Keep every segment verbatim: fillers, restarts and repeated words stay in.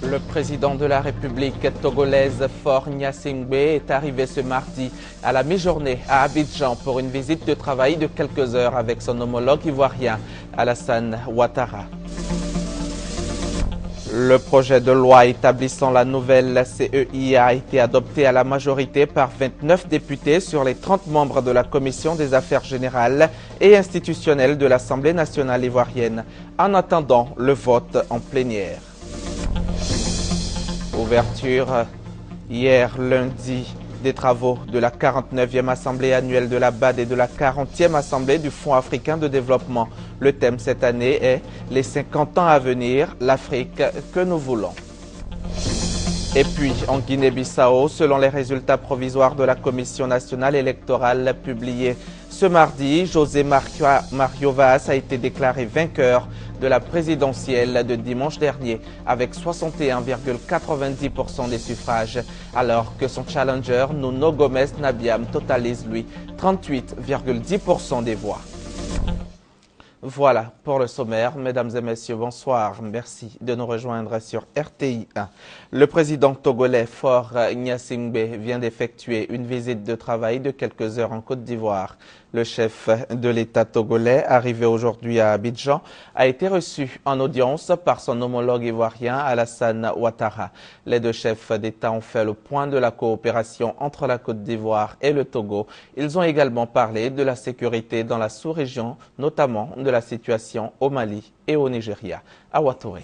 Le président de la République togolaise Faure Gnassingbé est arrivé ce mardi à la mi-journée à Abidjan pour une visite de travail de quelques heures avec son homologue ivoirien Alassane Ouattara. Le projet de loi établissant la nouvelle C E I a été adopté à la majorité par vingt-neuf députés sur les trente membres de la Commission des affaires générales et institutionnelles de l'Assemblée nationale ivoirienne, en attendant le vote en plénière. Ouverture hier lundi des travaux de la quarante-neuvième Assemblée annuelle de la B A D et de la quarantième Assemblée du Fonds africain de développement. Le thème cette année est « Les cinquante ans à venir, l'Afrique que nous voulons ». Et puis, en Guinée-Bissau, selon les résultats provisoires de la Commission nationale électorale publiés ce mardi, José Mario Vaz a été déclaré vainqueur de la présidentielle de dimanche dernier avec soixante et un virgule quatre-vingt-dix pour cent des suffrages, alors que son challenger Nuno Gomes Nabiam totalise, lui, trente-huit virgule dix pour cent des voix. Voilà pour le sommaire. Mesdames et messieurs, bonsoir. Merci de nous rejoindre sur R T I un. Le président togolais Faure Gnassingbé vient d'effectuer une visite de travail de quelques heures en Côte d'Ivoire. Le chef de l'État togolais, arrivé aujourd'hui à Abidjan, a été reçu en audience par son homologue ivoirien Alassane Ouattara. Les deux chefs d'État ont fait le point de la coopération entre la Côte d'Ivoire et le Togo. Ils ont également parlé de la sécurité dans la sous-région, notamment de la situation au Mali et au Nigeria. À Ouattara.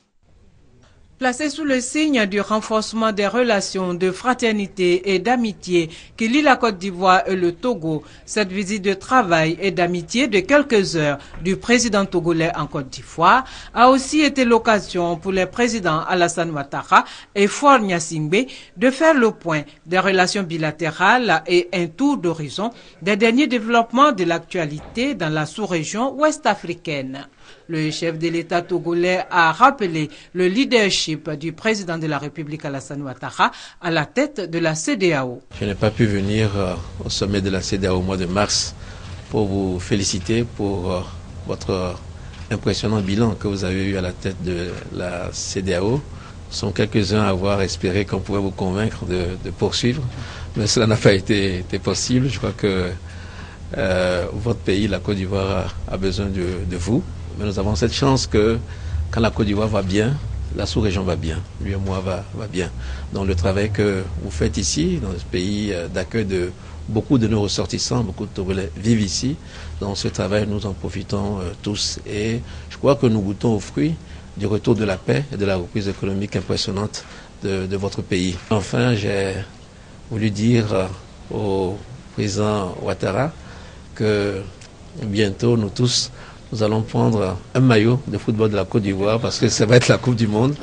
Placé sous le signe du renforcement des relations de fraternité et d'amitié qui lient la Côte d'Ivoire et le Togo, cette visite de travail et d'amitié de quelques heures du président togolais en Côte d'Ivoire a aussi été l'occasion pour les présidents Alassane Ouattara et Faure Gnassingbé de faire le point des relations bilatérales et un tour d'horizon des derniers développements de l'actualité dans la sous-région ouest-africaine. Le chef de l'État togolais a rappelé le leadership du président de la République Alassane Ouattara à la tête de la C E D E A O. Je n'ai pas pu venir euh, au sommet de la C E D E A O au mois de mars pour vous féliciter pour euh, votre euh, impressionnant bilan que vous avez eu à la tête de la C E D E A O. Ce sont quelques-uns à avoir espéré qu'on pouvait vous convaincre de, de poursuivre, mais cela n'a pas été, été possible. Je crois que euh, votre pays, la Côte d'Ivoire, a, a besoin de, de vous. Mais nous avons cette chance que quand la Côte d'Ivoire va bien, la sous-région va bien, lui et moi va, va bien. Donc le travail que vous faites ici, dans ce pays d'accueil de beaucoup de nos ressortissants, beaucoup de Togolais vivent ici. Dans ce travail, nous en profitons euh, tous. Et je crois que nous goûtons aux fruits du retour de la paix et de la reprise économique impressionnante de, de votre pays. Enfin, j'ai voulu dire euh, au président Ouattara que bientôt, nous tous, nous allons prendre un maillot de football de la Côte d'Ivoire parce que ça va être la Coupe du Monde.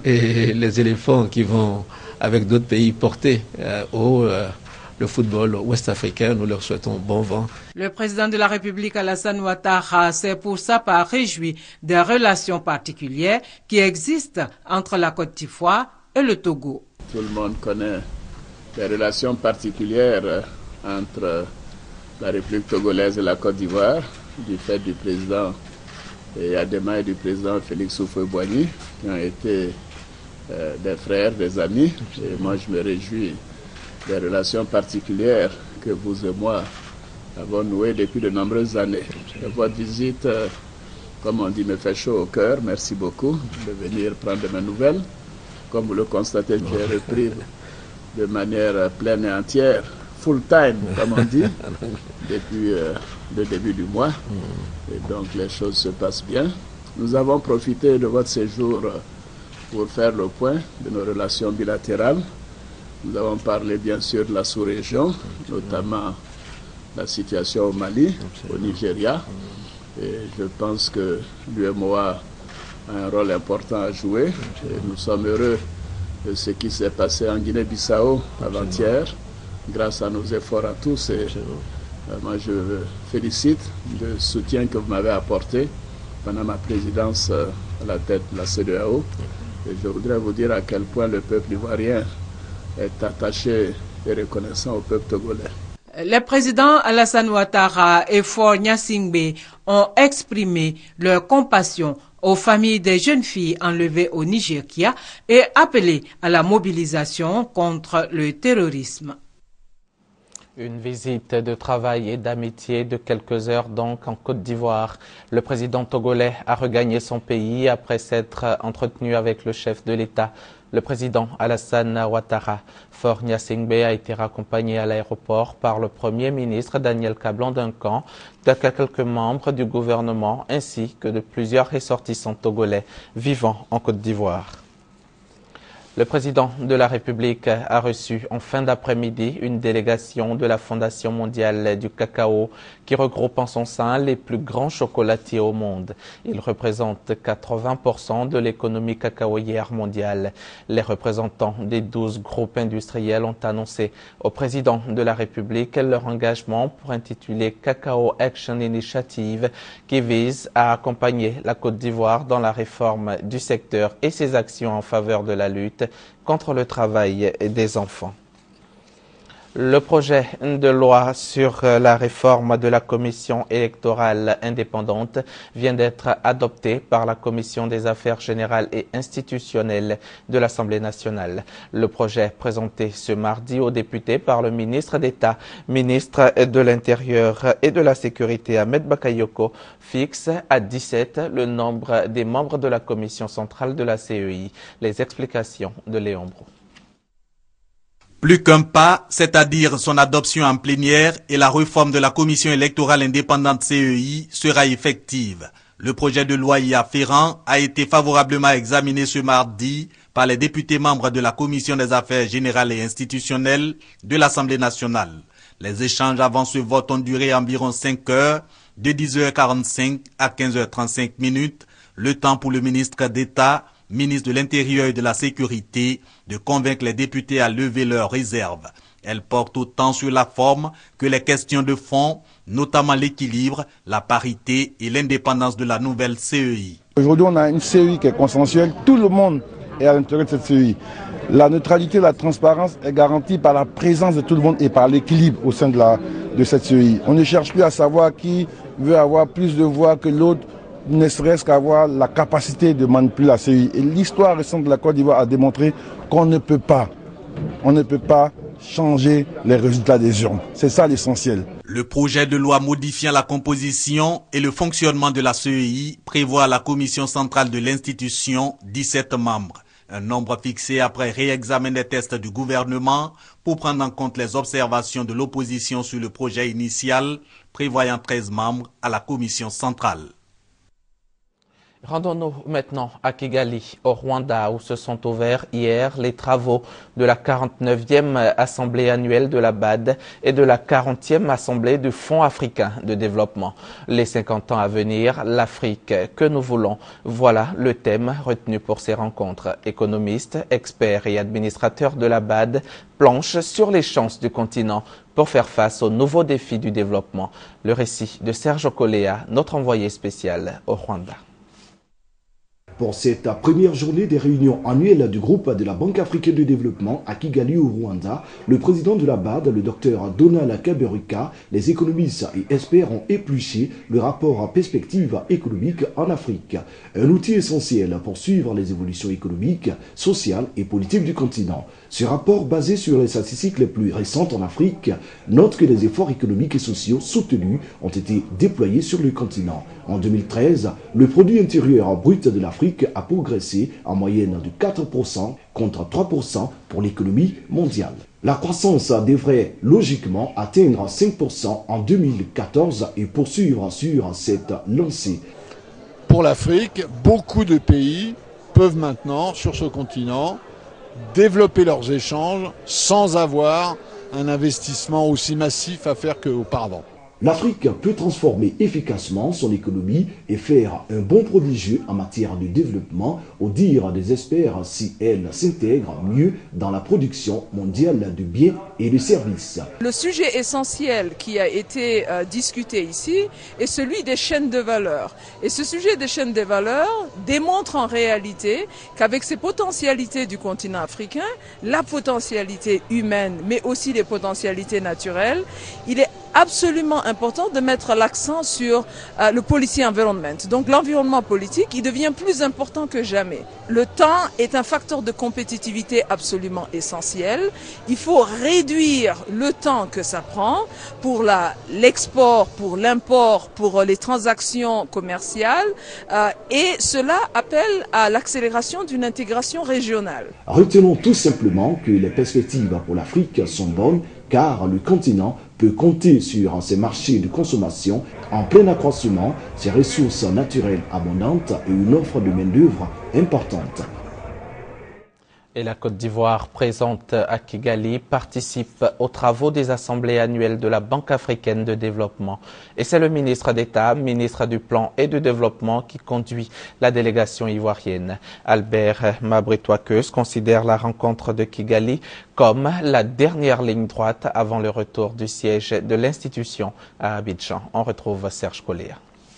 Et les éléphants qui vont, avec d'autres pays, porter euh, au euh, le football ouest-africain, nous leur souhaitons bon vent. Le président de la République Alassane Ouattara s'est pour sa part réjoui des relations particulières qui existent entre la Côte d'Ivoire et le Togo. Tout le monde connaît les relations particulières entre la République togolaise et la Côte d'Ivoire, du fait du président Yadema et du président Félix Houphouët-Boigny, qui ont été euh, des frères, des amis. Et moi, je me réjouis des relations particulières que vous et moi avons nouées depuis de nombreuses années. Et votre visite, euh, comme on dit, me fait chaud au cœur. Merci beaucoup de venir prendre de mes nouvelles. Comme vous le constatez, j'ai repris de manière pleine et entière, full time, comme on dit, depuis euh, le début du mois. Et donc les choses se passent bien. Nous avons profité de votre séjour pour faire le point de nos relations bilatérales. Nous avons parlé bien sûr de la sous-région, notamment la situation au Mali, au Nigeria. Et je pense que l'U M O A a un rôle important à jouer. Et nous sommes heureux de ce qui s'est passé en Guinée-Bissau avant-hier, grâce à nos efforts à tous. Et euh, moi, je vous félicite du soutien que vous m'avez apporté pendant ma présidence euh, à la tête de la C E D E A O. Et je voudrais vous dire à quel point le peuple ivoirien est attaché et reconnaissant au peuple togolais. Les présidents Alassane Ouattara et Faure Gnassingbé ont exprimé leur compassion aux familles des jeunes filles enlevées au Nigeria et appelé à la mobilisation contre le terrorisme. Une visite de travail et d'amitié de quelques heures donc en Côte d'Ivoire. Le président togolais a regagné son pays après s'être entretenu avec le chef de l'État. Le président Alassane Ouattara Faure Gnassingbé a été raccompagné à l'aéroport par le Premier ministre Daniel Kablan-Duncan, de quelques membres du gouvernement ainsi que de plusieurs ressortissants togolais vivant en Côte d'Ivoire. Le président de la République a reçu en fin d'après-midi une délégation de la Fondation mondiale du cacao qui regroupe en son sein les plus grands chocolatiers au monde. Il représente quatre-vingts pour cent de l'économie cacaoyère mondiale. Les représentants des douze groupes industriels ont annoncé au président de la République leur engagement pour intituler Cacao Action Initiative qui vise à accompagner la Côte d'Ivoire dans la réforme du secteur et ses actions en faveur de la lutte contre le travail des enfants. Le projet de loi sur la réforme de la commission électorale indépendante vient d'être adopté par la commission des affaires générales et institutionnelles de l'Assemblée nationale. Le projet présenté ce mardi aux députés par le ministre d'État, ministre de l'Intérieur et de la Sécurité Ahmed Bakayoko fixe à dix-sept le nombre des membres de la commission centrale de la C E I. Les explications de Léon Brou. Plus qu'un pas, c'est-à-dire son adoption en plénière et la réforme de la commission électorale indépendante C E I sera effective. Le projet de loi y afférent a été favorablement examiné ce mardi par les députés membres de la commission des affaires générales et institutionnelles de l'Assemblée nationale. Les échanges avant ce vote ont duré environ cinq heures, de dix heures quarante-cinq à quinze heures trente-cinq minutes, le temps pour le ministre d'État, ministre de l'Intérieur et de la Sécurité, de convaincre les députés à lever leurs réserves. Elle porte autant sur la forme que les questions de fond, notamment l'équilibre, la parité et l'indépendance de la nouvelle C E I. Aujourd'hui, on a une C E I qui est consensuelle. Tout le monde est à l'intérieur de cette C E I. La neutralité, la transparence est garantie par la présence de tout le monde et par l'équilibre au sein de, la, de cette C E I. On ne cherche plus à savoir qui veut avoir plus de voix que l'autre, ne serait-ce qu'avoir la capacité de manipuler la C E I. Et l'histoire récente de la Côte d'Ivoire a démontré qu'on ne peut pas, on ne peut pas changer les résultats des urnes. C'est ça l'essentiel. Le projet de loi modifiant la composition et le fonctionnement de la C E I prévoit la commission centrale de l'institution dix-sept membres. Un nombre fixé après réexamen des tests du gouvernement pour prendre en compte les observations de l'opposition sur le projet initial prévoyant treize membres à la commission centrale. Rendons-nous maintenant à Kigali, au Rwanda, où se sont ouverts hier les travaux de la quarante-neuvième Assemblée annuelle de la B A D et de la quarantième Assemblée du Fonds africain de développement. Les cinquante ans à venir, l'Afrique que nous voulons. Voilà le thème retenu pour ces rencontres. Économistes, experts et administrateurs de la B A D planchent sur les chances du continent pour faire face aux nouveaux défis du développement. Le récit de Serge Okoléa, notre envoyé spécial au Rwanda. Pour cette première journée des réunions annuelles du groupe de la Banque africaine de développement à Kigali au Rwanda, le président de la B A D, le docteur Donald Kaberuka, les économistes et experts ont épluché le rapport Perspective économique en Afrique, un outil essentiel pour suivre les évolutions économiques, sociales et politiques du continent. Ce rapport, basé sur les statistiques les plus récentes en Afrique, note que les efforts économiques et sociaux soutenus ont été déployés sur le continent. En deux mille treize, le produit intérieur brut de l'Afrique a progressé en moyenne de quatre pour cent contre trois pour cent pour l'économie mondiale. La croissance devrait logiquement atteindre cinq pour cent en deux mille quatorze et poursuivre sur cette lancée. Pour l'Afrique, beaucoup de pays peuvent maintenant, sur ce continent, développer leurs échanges sans avoir un investissement aussi massif à faire qu'auparavant. L'Afrique peut transformer efficacement son économie et faire un bon prodigieux en matière de développement, au dire des experts, si elle s'intègre mieux dans la production mondiale de biens et de services. Le sujet essentiel qui a été euh, discuté ici est celui des chaînes de valeur. Et ce sujet des chaînes de valeur démontre en réalité qu'avec ces potentialités du continent africain, la potentialité humaine, mais aussi les potentialités naturelles, il est absolument important de mettre l'accent sur euh, le policy environment. Donc l'environnement politique, il devient plus important que jamais. Le temps est un facteur de compétitivité absolument essentiel. Il faut réduire le temps que ça prend pour la, l'export, pour l'import, pour les transactions commerciales euh, et cela appelle à l'accélération d'une intégration régionale. Retenons tout simplement que les perspectives pour l'Afrique sont bonnes car le continent peut compter sur ses marchés de consommation en plein accroissement, ses ressources naturelles abondantes et une offre de main-d'œuvre importante. Et la Côte d'Ivoire, présente à Kigali, participe aux travaux des assemblées annuelles de la Banque africaine de développement. Et c'est le ministre d'État, ministre du Plan et du Développement, qui conduit la délégation ivoirienne. Albert Mabritouakeus considère la rencontre de Kigali comme la dernière ligne droite avant le retour du siège de l'institution à Abidjan. On retrouve Serge Collier.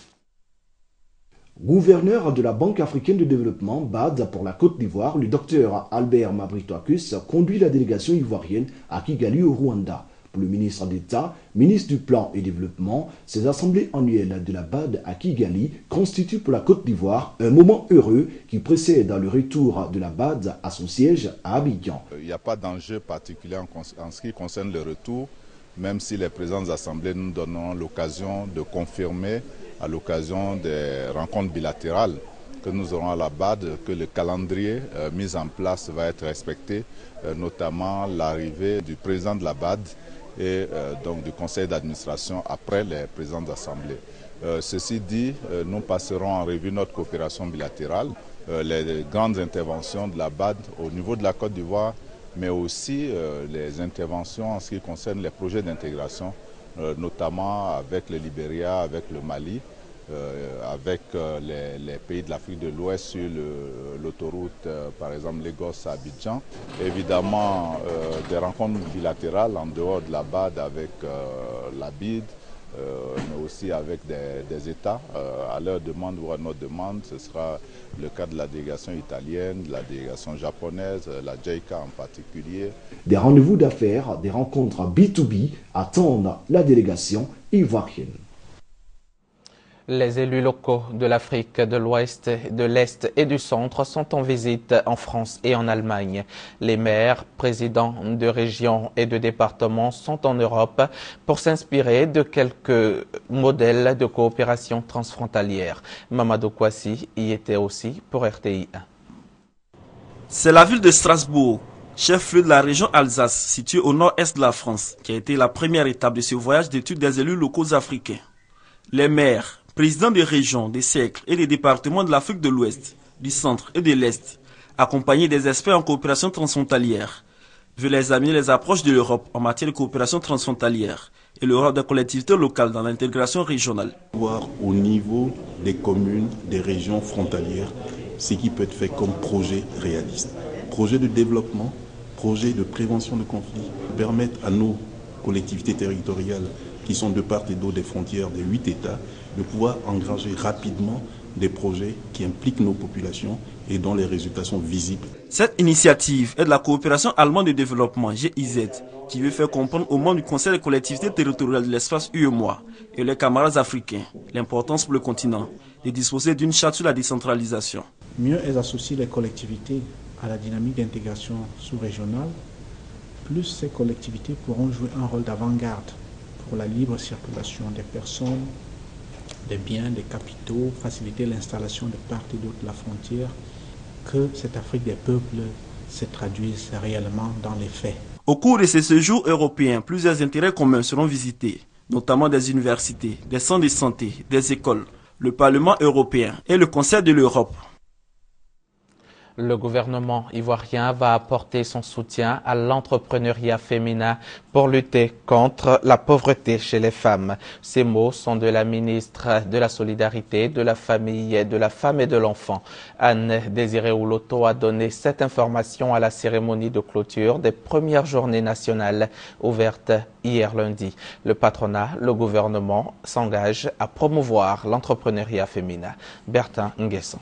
Gouverneur de la Banque africaine de développement, B A D pour la Côte d'Ivoire, le docteur Albert Mabritouakeus conduit la délégation ivoirienne à Kigali au Rwanda. Pour le ministre d'État, ministre du Plan et Développement, ces assemblées annuelles de la B A D à Kigali constituent pour la Côte d'Ivoire un moment heureux qui précède le retour de la B A D à son siège à Abidjan. Il n'y a pas d'enjeu particulier en, en ce qui concerne le retour, même si les présentes assemblées nous donnent l'occasion de confirmer à l'occasion des rencontres bilatérales que nous aurons à la B A D, que le calendrier euh, mis en place va être respecté, euh, notamment l'arrivée du président de la B A D et euh, donc du conseil d'administration après les présentes assemblées. Euh, ceci dit, euh, nous passerons en revue notre coopération bilatérale, euh, les grandes interventions de la B A D au niveau de la Côte d'Ivoire, mais aussi euh, les interventions en ce qui concerne les projets d'intégration, euh, notamment avec le Libéria, avec le Mali, Euh, avec euh, les, les pays de l'Afrique de l'Ouest sur l'autoroute, euh, par exemple Lagos à Abidjan. Évidemment, euh, des rencontres bilatérales en dehors de la B A D avec euh, la B I D, euh, mais aussi avec des, des États, euh, à leur demande ou à notre demande. Ce sera le cas de la délégation italienne, de la délégation japonaise, la J I C A en particulier. Des rendez-vous d'affaires, des rencontres B to B attendent la délégation ivoirienne. Les élus locaux de l'Afrique de l'Ouest, de l'Est et du Centre sont en visite en France et en Allemagne. Les maires, présidents de régions et de départements sont en Europe pour s'inspirer de quelques modèles de coopération transfrontalière. Mamadou Kouassi y était aussi pour R T I un. C'est la ville de Strasbourg, chef-lieu de la région Alsace, située au nord-est de la France, qui a été la première étape de ce voyage d'études des élus locaux africains. Les maires, présidents des régions, des cercles et des départements de l'Afrique de l'Ouest, du Centre et de l'Est, accompagnés des experts en coopération transfrontalière, veulent examiner les approches de l'Europe en matière de coopération transfrontalière et le rôle des collectivités locales dans l'intégration régionale. Voir au niveau des communes, des régions frontalières, ce qui peut être fait comme projet réaliste. Projet de développement, projet de prévention de conflits, permettre à nos collectivités territoriales qui sont de part et d'autre des frontières des huit États, de pouvoir engranger rapidement des projets qui impliquent nos populations et dont les résultats sont visibles. Cette initiative est de la coopération allemande de développement, G I Z, qui veut faire comprendre aux membres du Conseil des collectivités territoriales de l'espace U E M O A et leurs camarades africains l'importance pour le continent de disposer d'une charte sur la décentralisation. Mieux elles associent les collectivités à la dynamique d'intégration sous-régionale, plus ces collectivités pourront jouer un rôle d'avant-garde pour la libre circulation des personnes, des biens, des capitaux, faciliter l'installation de part et d'autre de la frontière, que cette Afrique des peuples se traduise réellement dans les faits. Au cours de ces séjours européens, plusieurs intérêts communs seront visités, notamment des universités, des centres de santé, des écoles, le Parlement européen et le Conseil de l'Europe. Le gouvernement ivoirien va apporter son soutien à l'entrepreneuriat féminin pour lutter contre la pauvreté chez les femmes. Ces mots sont de la ministre de la Solidarité, de la Famille, de la Femme et de l'Enfant. Anne Désiré Ouloto a donné cette information à la cérémonie de clôture des premières journées nationales ouvertes hier lundi. Le patronat, le gouvernement s'engage à promouvoir l'entrepreneuriat féminin. Bertin Nguesson.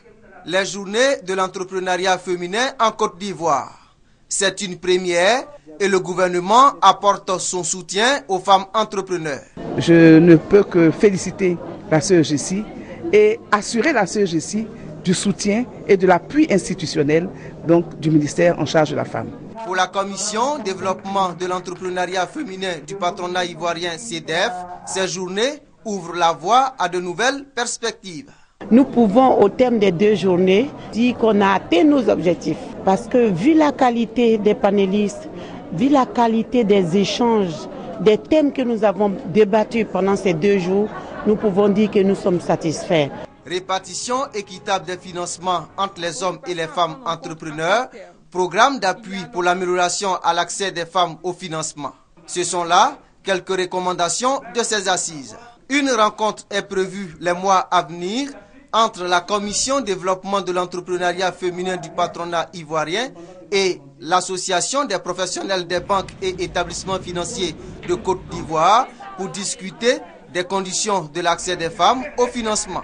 Les journées de l'entrepreneuriat féminin en Côte d'Ivoire. C'est une première et le gouvernement apporte son soutien aux femmes entrepreneurs. Je ne peux que féliciter la C E G C et assurer la C E G C du soutien et de l'appui institutionnel donc, du ministère en charge de la femme. Pour la Commission développement de l'entrepreneuriat féminin du patronat ivoirien C D F, ces journées ouvrent la voie à de nouvelles perspectives. Nous pouvons, au terme des deux journées, dire qu'on a atteint nos objectifs. Parce que vu la qualité des panélistes, vu la qualité des échanges, des thèmes que nous avons débattus pendant ces deux jours, nous pouvons dire que nous sommes satisfaits. Répartition équitable des financements entre les hommes et les femmes entrepreneurs, programme d'appui pour l'amélioration à l'accès des femmes au financement. Ce sont là quelques recommandations de ces assises. Une rencontre est prévue les mois à venir entre la Commission développement de l'entrepreneuriat féminin du patronat ivoirien et l'Association des professionnels des banques et établissements financiers de Côte d'Ivoire pour discuter des conditions de l'accès des femmes au financement.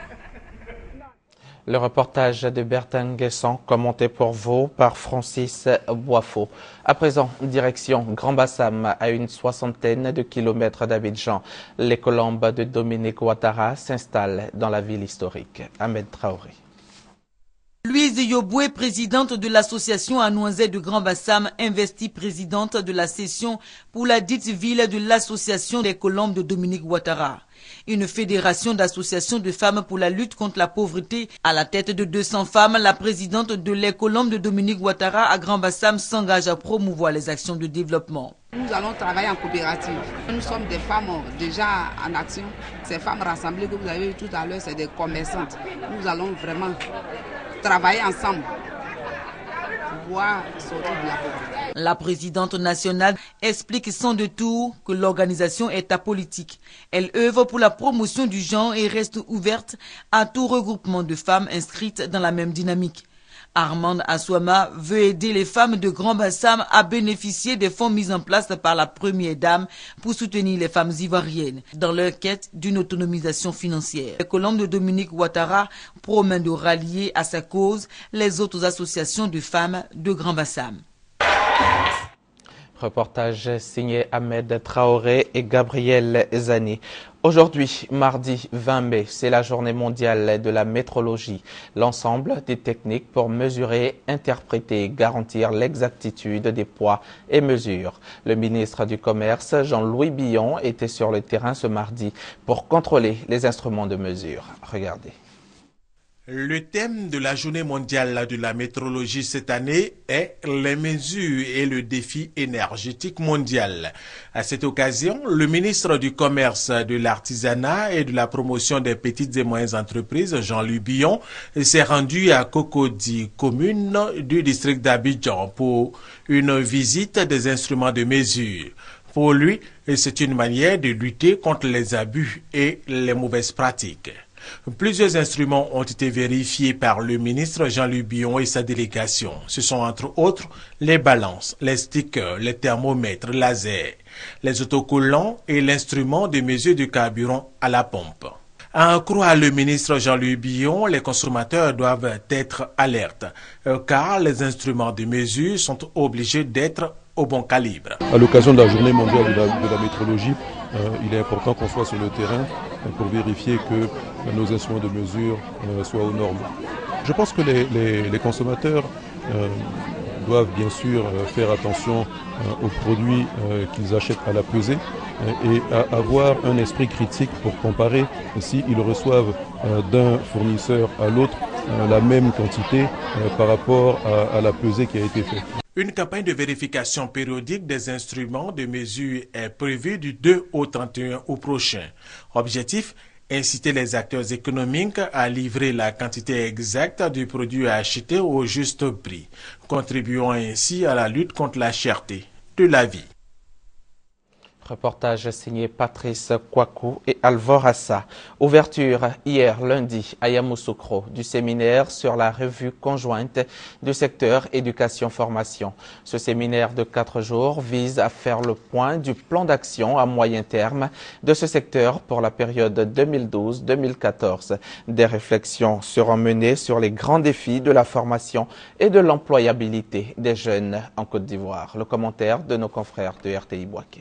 Le reportage de Bertin Guesson, commenté pour vous par Francis Boifo. À présent, direction Grand-Bassam, à une soixantaine de kilomètres d'Abidjan. Les colombes de Dominique Ouattara s'installent dans la ville historique. Ahmed Traoré. Louise Yoboué, présidente de l'association Anouanzé de Grand-Bassam, investie présidente de la session pour la dite ville de l'association des colombes de Dominique Ouattara. Une fédération d'associations de femmes pour la lutte contre la pauvreté. À la tête de deux cents femmes, la présidente de les colombes de Dominique Ouattara à Grand-Bassam s'engage à promouvoir les actions de développement. Nous allons travailler en coopérative. Nous sommes des femmes déjà en action. Ces femmes rassemblées que vous avez vues tout à l'heure, c'est des commerçantes. Nous allons vraiment travailler ensemble pour pouvoir sortir de la pauvreté. La présidente nationale explique sans détour que l'organisation est apolitique. Elle œuvre pour la promotion du genre et reste ouverte à tout regroupement de femmes inscrites dans la même dynamique. Armande Assouama veut aider les femmes de Grand-Bassam à bénéficier des fonds mis en place par la première dame pour soutenir les femmes ivoiriennes dans leur quête d'une autonomisation financière. Les colombes de Dominique Ouattara promettent de rallier à sa cause les autres associations de femmes de Grand-Bassam. Reportage signé Ahmed Traoré et Gabriel Zani. Aujourd'hui, mardi vingt mai, c'est la journée mondiale de la métrologie. L'ensemble des techniques pour mesurer, interpréter et garantir l'exactitude des poids et mesures. Le ministre du Commerce, Jean-Louis Billon, était sur le terrain ce mardi pour contrôler les instruments de mesure. Regardez. Le thème de la journée mondiale de la métrologie cette année est les mesures et le défi énergétique mondial. À cette occasion, le ministre du Commerce, de l'Artisanat et de la promotion des petites et moyennes entreprises, Jean-Louis Billon, s'est rendu à Cocody, commune du district d'Abidjan, pour une visite des instruments de mesure. Pour lui, c'est une manière de lutter contre les abus et les mauvaises pratiques. Plusieurs instruments ont été vérifiés par le ministre Jean-Louis Billon et sa délégation. Ce sont entre autres les balances, les stickers, les thermomètres, laser, les autocollants et l'instrument de mesure du carburant à la pompe. À en croire le ministre Jean-Louis Billon, les consommateurs doivent être alertes, car les instruments de mesure sont obligés d'être au bon calibre. À l'occasion de la journée mondiale de la, de la métrologie, euh, il est important qu'on soit sur le terrain euh, pour vérifier que euh, nos instruments de mesure euh, soient aux normes. Je pense que les, les, les consommateurs euh, doivent bien sûr euh, faire attention euh, aux produits euh, qu'ils achètent à la pesée euh, et à avoir un esprit critique pour comparer s'ils reçoivent euh, d'un fournisseur à l'autre euh, la même quantité euh, par rapport à, à la pesée qui a été faite. Une campagne de vérification périodique des instruments de mesure est prévue du deux au trente et un août prochain. Objectif, inciter les acteurs économiques à livrer la quantité exacte du produit à acheter au juste prix, contribuant ainsi à la lutte contre la cherté de la vie. Reportage signé Patrice Kwaku et Alvorassa. Ouverture hier lundi à Yamoussoukro du séminaire sur la revue conjointe du secteur éducation-formation. Ce séminaire de quatre jours vise à faire le point du plan d'action à moyen terme de ce secteur pour la période deux mille douze deux mille quatorze. Des réflexions seront menées sur les grands défis de la formation et de l'employabilité des jeunes en Côte d'Ivoire. Le commentaire de nos confrères de R T I Boaké.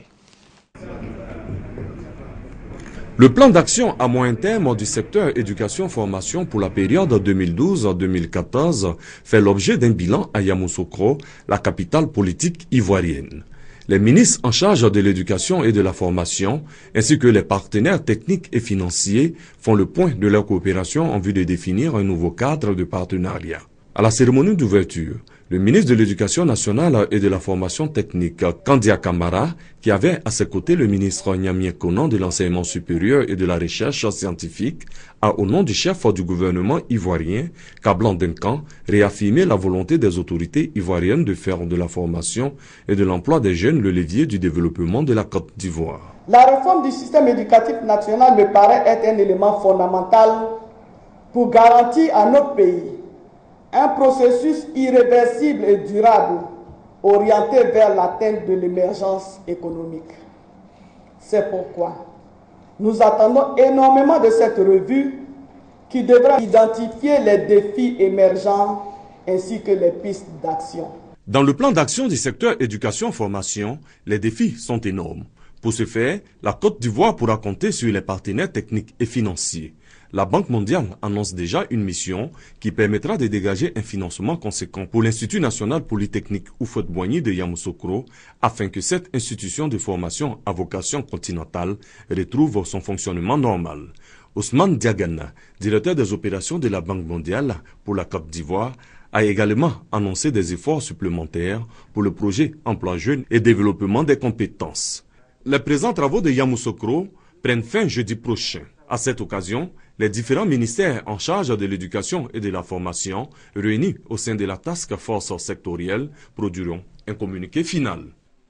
Le plan d'action à moyen terme du secteur éducation-formation pour la période deux mille douze deux mille quatorze fait l'objet d'un bilan à Yamoussoukro, la capitale politique ivoirienne. Les ministres en charge de l'éducation et de la formation, ainsi que les partenaires techniques et financiers, font le point de leur coopération en vue de définir un nouveau cadre de partenariat. À la cérémonie d'ouverture, le ministre de l'Éducation nationale et de la formation technique, Kandia Kamara, qui avait à ses côtés le ministre Nyamie Konan de l'enseignement supérieur et de la recherche scientifique, a au nom du chef du gouvernement ivoirien, Kablan Duncan, réaffirmé la volonté des autorités ivoiriennes de faire de la formation et de l'emploi des jeunes le levier du développement de la Côte d'Ivoire. La réforme du système éducatif national me paraît être un élément fondamental pour garantir à notre pays un processus irréversible et durable orienté vers l'atteinte de l'émergence économique. C'est pourquoi nous attendons énormément de cette revue qui devra identifier les défis émergents ainsi que les pistes d'action. Dans le plan d'action du secteur éducation-formation, les défis sont énormes. Pour ce faire, la Côte d'Ivoire pourra compter sur les partenaires techniques et financiers. La Banque mondiale annonce déjà une mission qui permettra de dégager un financement conséquent pour l'Institut national polytechnique Houphouët-Boigny de Yamoussoukro afin que cette institution de formation à vocation continentale retrouve son fonctionnement normal. Ousmane Diagana, directeur des opérations de la Banque mondiale pour la Côte d'Ivoire, a également annoncé des efforts supplémentaires pour le projet Emploi Jeune et développement des compétences. Les présents travaux de Yamoussoukro prennent fin jeudi prochain. À cette occasion, les différents ministères en charge de l'éducation et de la formation, réunis au sein de la task force sectorielle, produiront un communiqué final.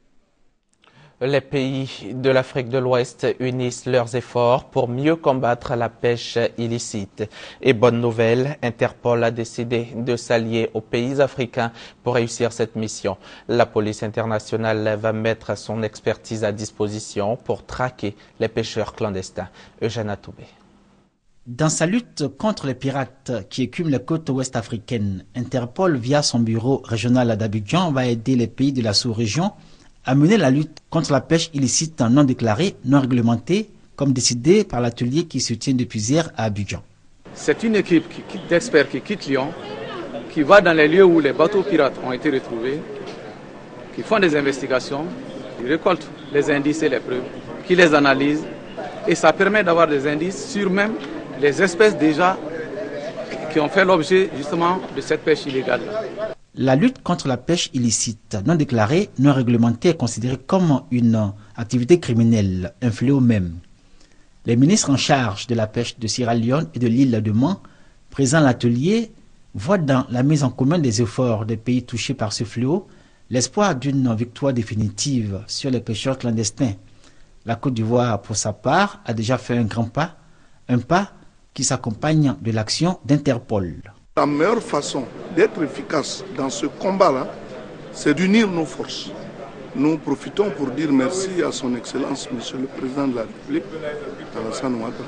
Les pays de l'Afrique de l'Ouest unissent leurs efforts pour mieux combattre la pêche illicite. Et bonne nouvelle, Interpol a décidé de s'allier aux pays africains pour réussir cette mission. La police internationale va mettre son expertise à disposition pour traquer les pêcheurs clandestins. Eugène Atoubé. Dans sa lutte contre les pirates qui écument les côtes ouest africaines, Interpol, via son bureau régional d'Abidjan, va aider les pays de la sous-région à mener la lutte contre la pêche illicite non déclarée, non réglementée, comme décidé par l'atelier qui se tient depuis hier à Abidjan. C'est une équipe d'experts qui quitte Lyon, qui va dans les lieux où les bateaux pirates ont été retrouvés, qui font des investigations, qui récoltent les indices et les preuves, qui les analysent, et ça permet d'avoir des indices sur même les espèces déjà qui ont fait l'objet justement de cette pêche illégale. La lutte contre la pêche illicite, non déclarée, non réglementée est considérée comme une activité criminelle, un fléau même. Les ministres en charge de la pêche de Sierra Leone et de l'île de Man, présents à l'atelier, voient dans la mise en commun des efforts des pays touchés par ce fléau l'espoir d'une victoire définitive sur les pêcheurs clandestins. La Côte d'Ivoire, pour sa part, a déjà fait un grand pas, un pas qui s'accompagne de l'action d'Interpol. La meilleure façon d'être efficace dans ce combat-là, c'est d'unir nos forces. Nous profitons pour dire merci à son Excellence, Monsieur le Président de la République, Alassane Ouattara,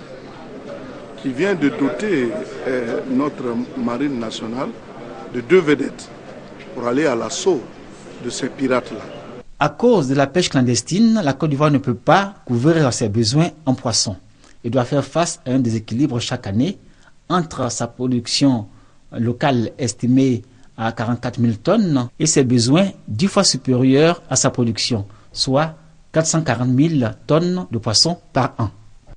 qui vient de doter euh, notre marine nationale de deux vedettes pour aller à l'assaut de ces pirates-là. À cause de la pêche clandestine, la Côte d'Ivoire ne peut pas couvrir ses besoins en poissons. Elle doit faire face à un déséquilibre chaque année entre sa production locale estimée à quarante-quatre mille tonnes et ses besoins dix fois supérieurs à sa production, soit quatre cent quarante mille tonnes de poissons par an.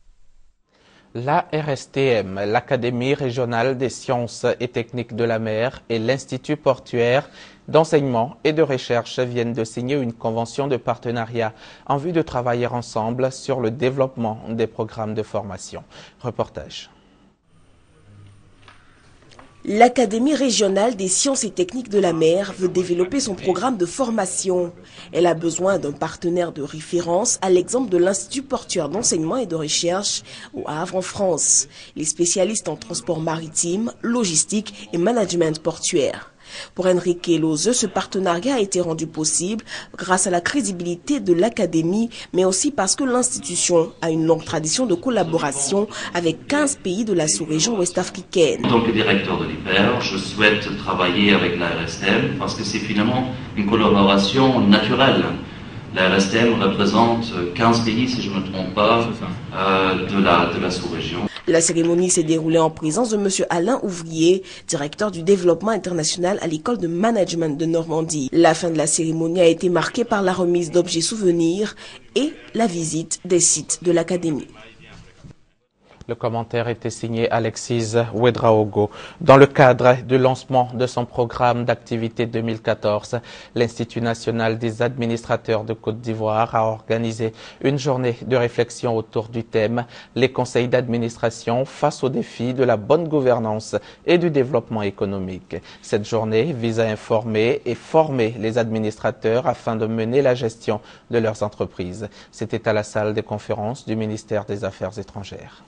La R S T M, l'Académie régionale des sciences et techniques de la mer et l'Institut portuaire d'enseignement et de recherche viennent de signer une convention de partenariat en vue de travailler ensemble sur le développement des programmes de formation. Reportage. L'Académie régionale des sciences et techniques de la mer veut développer son programme de formation. Elle a besoin d'un partenaire de référence à l'exemple de l'Institut portuaire d'enseignement et de recherche au Havre en France. Les spécialistes en transport maritime, logistique et management portuaire. Pour Enrique Lozeux, ce partenariat a été rendu possible grâce à la crédibilité de l'Académie, mais aussi parce que l'institution a une longue tradition de collaboration avec quinze pays de la sous-région ouest-africaine. En tant que directeur de l'I P E R, je souhaite travailler avec la R S T M parce que c'est finalement une collaboration naturelle. La R S T M représente quinze pays, si je ne me trompe pas, euh, de la, de la sous-région. La cérémonie s'est déroulée en présence de M. Alain Ouvrier, directeur du développement international à l'école de management de Normandie. La fin de la cérémonie a été marquée par la remise d'objets souvenirs et la visite des sites de l'Académie. Le commentaire était signé Alexis Ouedraogo. Dans le cadre du lancement de son programme d'activité deux mille quatorze, l'Institut national des administrateurs de Côte d'Ivoire a organisé une journée de réflexion autour du thème « Les conseils d'administration face aux défis de la bonne gouvernance et du développement économique ». Cette journée vise à informer et former les administrateurs afin de mener la gestion de leurs entreprises. C'était à la salle des conférences du ministère des Affaires étrangères.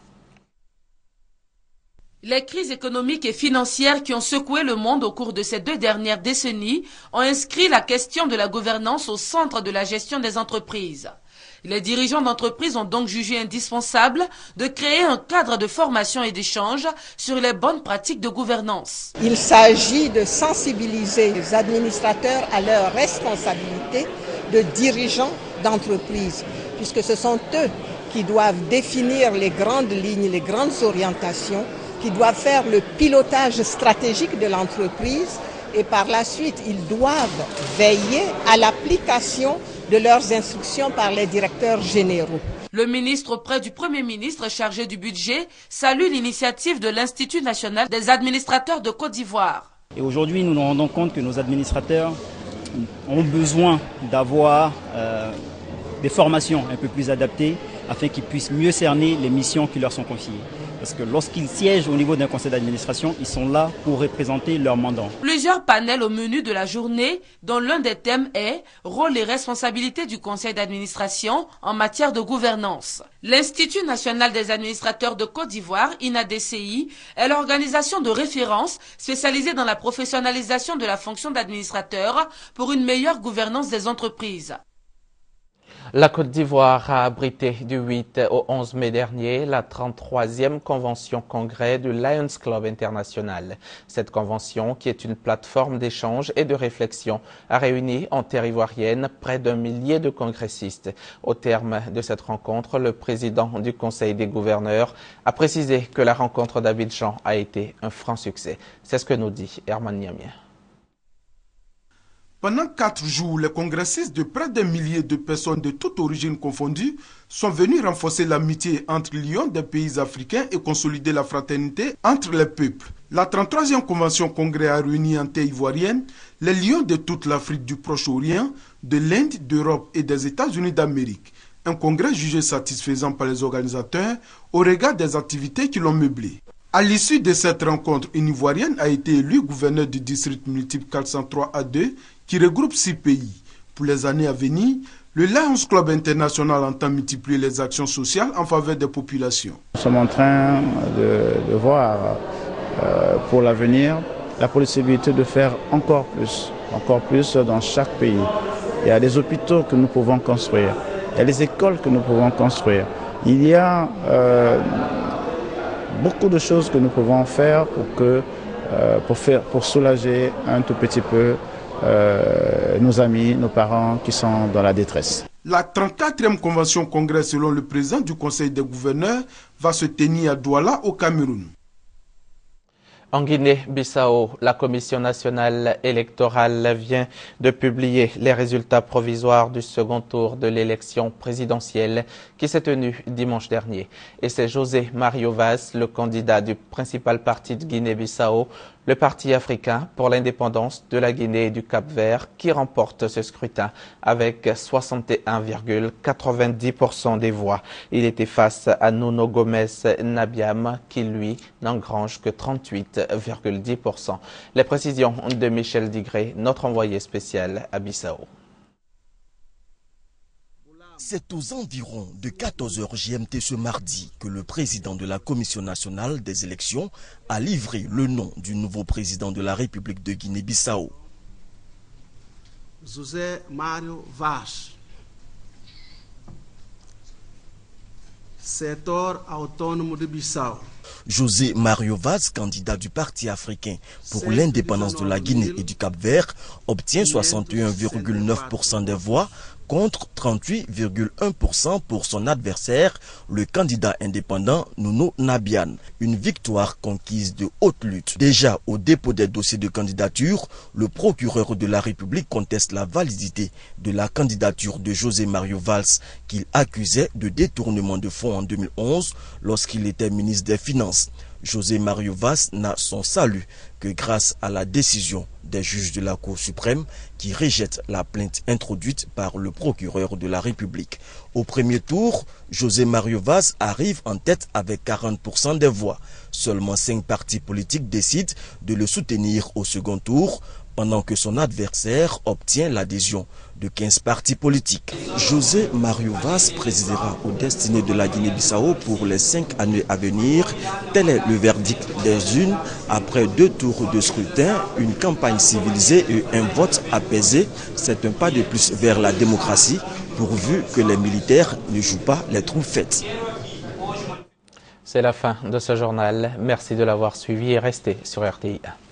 Les crises économiques et financières qui ont secoué le monde au cours de ces deux dernières décennies ont inscrit la question de la gouvernance au centre de la gestion des entreprises. Les dirigeants d'entreprises ont donc jugé indispensable de créer un cadre de formation et d'échange sur les bonnes pratiques de gouvernance. Il s'agit de sensibiliser les administrateurs à leurs responsabilités de dirigeants d'entreprises, puisque ce sont eux qui doivent définir les grandes lignes, les grandes orientations, qui doivent faire le pilotage stratégique de l'entreprise et par la suite, ils doivent veiller à l'application de leurs instructions par les directeurs généraux. Le ministre auprès du Premier ministre chargé du budget salue l'initiative de l'Institut national des administrateurs de Côte d'Ivoire. Et aujourd'hui, nous nous rendons compte que nos administrateurs ont besoin d'avoir euh, des formations un peu plus adaptées afin qu'ils puissent mieux cerner les missions qui leur sont confiées. Parce que lorsqu'ils siègent au niveau d'un conseil d'administration, ils sont là pour représenter leur mandat. Plusieurs panels au menu de la journée, dont l'un des thèmes est « Rôle et responsabilités du conseil d'administration en matière de gouvernance ». L'Institut national des administrateurs de Côte d'Ivoire, I N A D C I, est l'organisation de référence spécialisée dans la professionnalisation de la fonction d'administrateur pour une meilleure gouvernance des entreprises. La Côte d'Ivoire a abrité du huit au onze mai dernier la trente-troisième convention congrès du Lions Club international. Cette convention, qui est une plateforme d'échange et de réflexion, a réuni en terre ivoirienne près d'un millier de congressistes. Au terme de cette rencontre, le président du Conseil des gouverneurs a précisé que la rencontre d'Abidjan a été un franc succès. C'est ce que nous dit Herman Niamien. Pendant quatre jours, les congressistes de près d'un millier de personnes de toute origine confondues sont venus renforcer l'amitié entre les lions des pays africains et consolider la fraternité entre les peuples. La trente-troisième convention congrès a réuni en terre ivoirienne les lions de toute l'Afrique du Proche-Orient, de l'Inde, d'Europe et des États-Unis d'Amérique. Un congrès jugé satisfaisant par les organisateurs au regard des activités qui l'ont meublé. À l'issue de cette rencontre, une Ivoirienne a été élue gouverneur du district multiple quatre cent trois A deux qui regroupe six pays. Pour les années à venir, le Lions Club international entend multiplier les actions sociales en faveur des populations. Nous sommes en train de, de voir euh, pour l'avenir la possibilité de faire encore plus, encore plus dans chaque pays. Il y a des hôpitaux que nous pouvons construire, il y a des écoles que nous pouvons construire. Il y a euh, beaucoup de choses que nous pouvons faire pour, que, euh, pour, faire, pour soulager un tout petit peu euh, nos amis, nos parents qui sont dans la détresse. La trente-quatrième convention congrès, selon le président du Conseil des gouverneurs, va se tenir à Douala, au Cameroun. En Guinée-Bissau, la Commission nationale électorale vient de publier les résultats provisoires du second tour de l'élection présidentielle qui s'est tenue dimanche dernier. Et c'est José Mario Vaz, le candidat du principal parti de Guinée-Bissau, Le Parti africain pour l'indépendance de la Guinée et du Cap-Vert qui remporte ce scrutin avec soixante et un virgule quatre-vingt-dix pour cent des voix. Il était face à Nuno Gomes Nabiam qui, lui, n'engrange que trente-huit virgule dix pour cent. Les précisions de Michel Digré, notre envoyé spécial à Bissau. C'est aux environs de quatorze heures G M T ce mardi que le président de la Commission nationale des élections a livré le nom du nouveau président de la République de Guinée-Bissau. José Mário Vaz, setor autônomo de Bissau. José Mário Vaz, candidat du Parti africain pour l'indépendance de la Guinée et du Cap-Vert, obtient soixante et un virgule neuf pour cent des voix contre trente-huit virgule un pour cent pour son adversaire, le candidat indépendant Nuno Nabiam. Une victoire conquise de haute lutte. Déjà au dépôt des dossiers de candidature, le procureur de la République conteste la validité de la candidature de José Mário Vaz qu'il accusait de détournement de fonds en deux mille onze lorsqu'il était ministre des Finances. José Mário Vaz n'a son salut que grâce à la décision des juges de la Cour suprême qui rejettent la plainte introduite par le procureur de la République. Au premier tour, José Mário Vaz arrive en tête avec quarante pour cent des voix. Seulement cinq partis politiques décident de le soutenir au second tour, pendant que son adversaire obtient l'adhésion de quinze partis politiques. José Mário Vaz présidera aux destinées de la Guinée-Bissau pour les cinq années à venir. Tel est le verdict des urnes après deux tours de scrutin, une campagne civilisée et un vote apaisé. C'est un pas de plus vers la démocratie, pourvu que les militaires ne jouent pas les trous faits. C'est la fin de ce journal. Merci de l'avoir suivi et restez sur R T I.